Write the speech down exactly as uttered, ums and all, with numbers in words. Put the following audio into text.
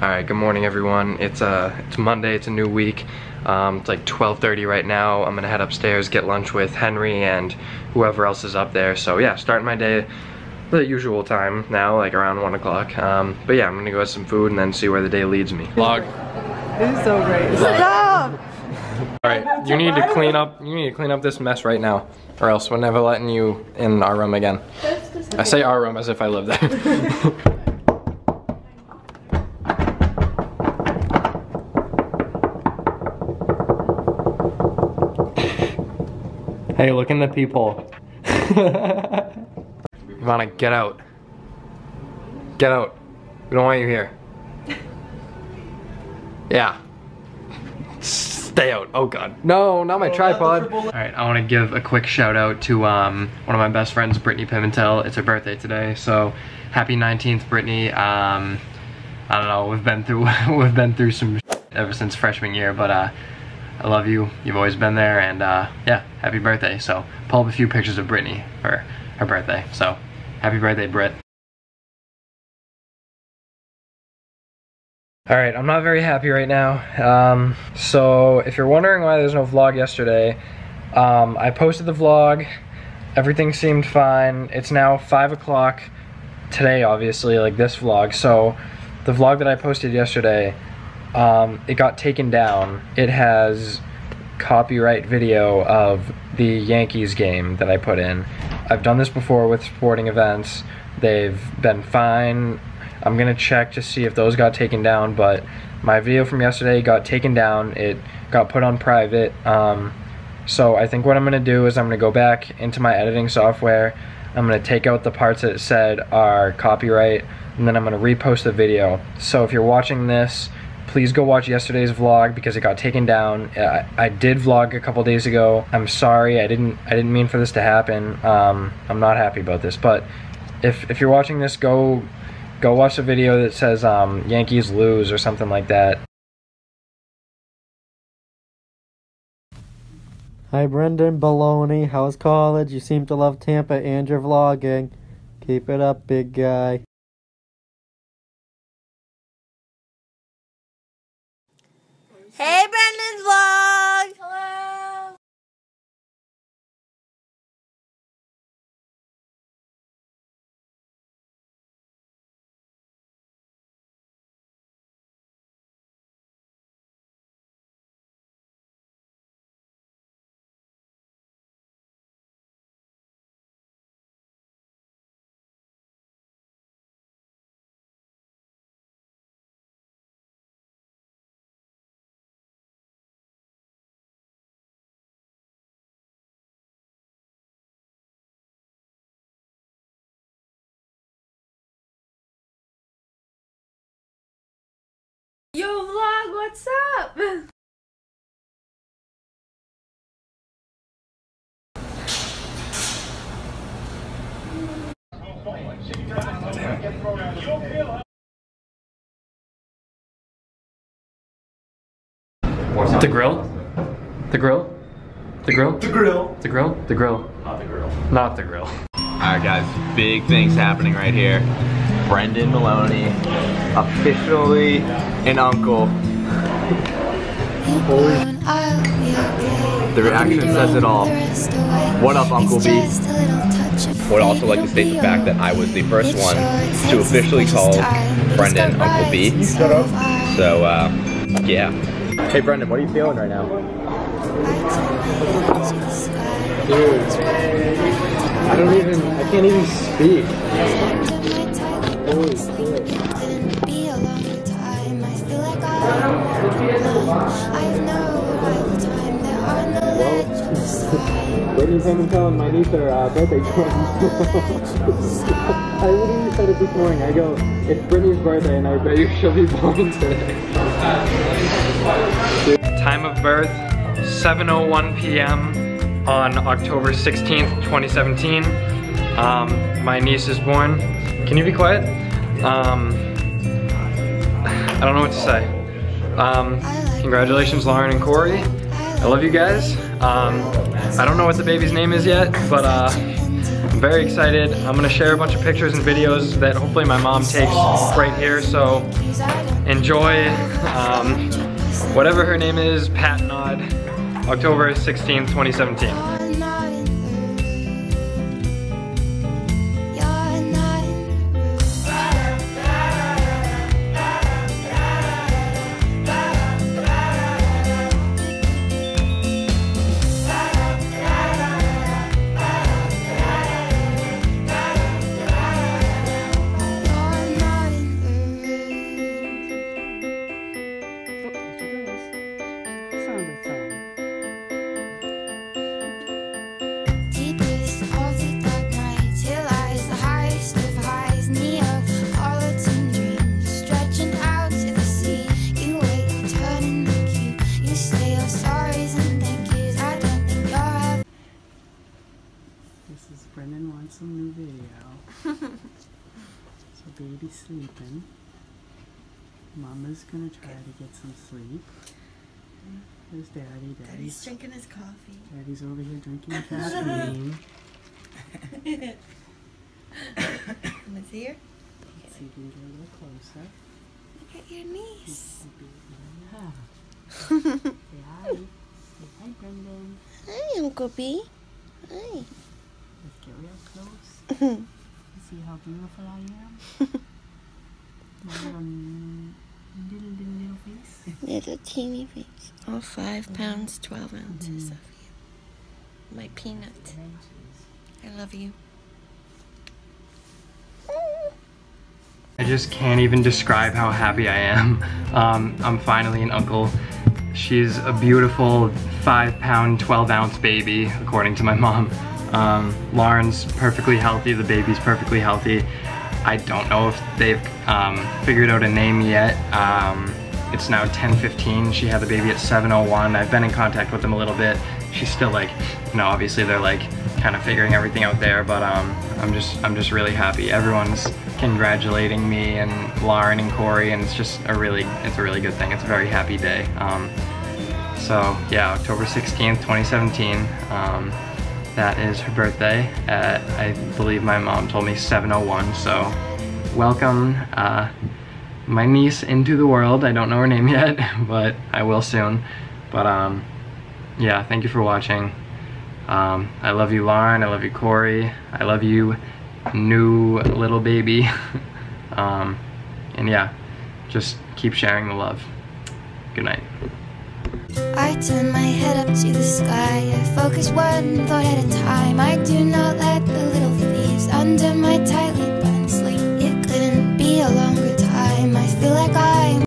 All right, good morning everyone. It's uh, it's Monday, it's a new week. Um, it's like twelve thirty right now. I'm gonna head upstairs, get lunch with Henry and whoever else is up there. So yeah, starting my day the usual time now, like around one o'clock. Um, but yeah, I'm gonna go get some food and then see where the day leads me. Vlog. This is so great. Stop! All right, you need to clean up, you need to clean up this mess right now, or else we're never letting you in our room again. I say our room as if I live there. Hey, look in the peephole. Ivana, get out. Get out. We don't want you here. Yeah. Stay out. Oh god. No, not my oh, tripod. Alright, I want to give a quick shout out to um, one of my best friends, Brittany Pimentel. It's her birthday today, so happy nineteenth, Brittany. Um, I don't know, we've been through we've been through some shit ever since freshman year, but uh, I love you. You've always been there, and uh, yeah, happy birthday. So pull up a few pictures of Brittany for her birthday. So happy birthday, Britt. All right, I'm not very happy right now. Um, so if you're wondering why there's no vlog yesterday, um, I posted the vlog. Everything seemed fine. It's now five o'clock today, obviously, like this vlog. So the vlog that I posted yesterday, Um, it got taken down. It has copyright video of the Yankees game that I put in. I've done this before with sporting events. They've been fine. I'm gonna check to see if those got taken down, but my video from yesterday got taken down. It got put on private. Um, so I think what I'm gonna do is I'm gonna go back into my editing software. I'm gonna take out the parts that it said are copyright, and then I'm gonna repost the video. So if you're watching this, please go watch yesterday's vlog because it got taken down. I, I did vlog a couple days ago. I'm sorry, I didn't I didn't mean for this to happen. Um, I'm not happy about this, but if if you're watching this, go go watch the video that says um, Yankees lose or something like that. Hi Brendan Baloney, how's college? You seem to love Tampa and your vlogging. Keep it up, big guy. Hey, Brendan's vlog! Hello! Yo, vlog, what's up? The grill? The grill? The grill? The grill. The grill? The grill. Not the grill. Not the grill. Alright guys, big things happening right here. Brendan Maloney, officially an uncle. The reaction says it all. What up, Uncle B? Would also like to state the fact that I was the first one to officially call Brendan Uncle B. Shut up. So, uh, yeah. Hey Brendan, what are you feeling right now? Dude, I don't even, I can't even speak. Holy shit. Brittany Pimentel and my niece are uh, birthday twins. I literally said it this morning. I go, it's Brittany's birthday and I bet you she'll be born today. Time of birth, seven oh one p m on October sixteenth, twenty seventeen. Um, my niece is born. Can you be quiet? Um, I don't know what to say. Um, congratulations, Lauren and Corey. I love you guys. Um, I don't know what the baby's name is yet, but uh, I'm very excited. I'm gonna share a bunch of pictures and videos that hopefully my mom takes right here, so enjoy um, whatever her name is, Pat Nod, October sixteenth, twenty seventeen. Brendan wants some new video. So baby's sleeping. Mama's gonna try to get some sleep. There's Daddy. Daddy's, Daddy's drinking his coffee. Daddy's over here drinking caffeine. Let's see here. Let's see if we can get a little closer. Look at your niece. Yeah. Say hi. Say hi, Brendan. Hi, Uncle B. Hi. Let's get real close. See how beautiful I am? My little, little, little, little face. Little teeny face. All five pounds, twelve ounces Mhm. of you. My peanut. I love you. I just can't even describe how happy I am. Um, I'm finally an uncle. She's a beautiful five pound, twelve ounce baby, according to my mom. Um, Lauren's perfectly healthy, the baby's perfectly healthy. I don't know if they've um, figured out a name yet. Um, it's now ten fifteen, she had the baby at seven oh one. I've been in contact with them a little bit. She's still like, you know, obviously they're like kind of figuring everything out there, but um, I'm just I'm just really happy. Everyone's congratulating me and Lauren and Corey, and it's just a really, it's a really good thing. It's a very happy day. Um, so yeah, October sixteenth, twenty seventeen. Um, That is her birthday at, I believe my mom told me, seven oh one, so welcome uh, my niece into the world. I don't know her name yet, but I will soon. But um, yeah, thank you for watching. Um, I love you, Lauren. I love you, Corey. I love you, new little baby. um, and yeah, just keep sharing the love. Good night. I turn my head up to the sky. I focus one thought at a time. I do not let the little thieves under my tight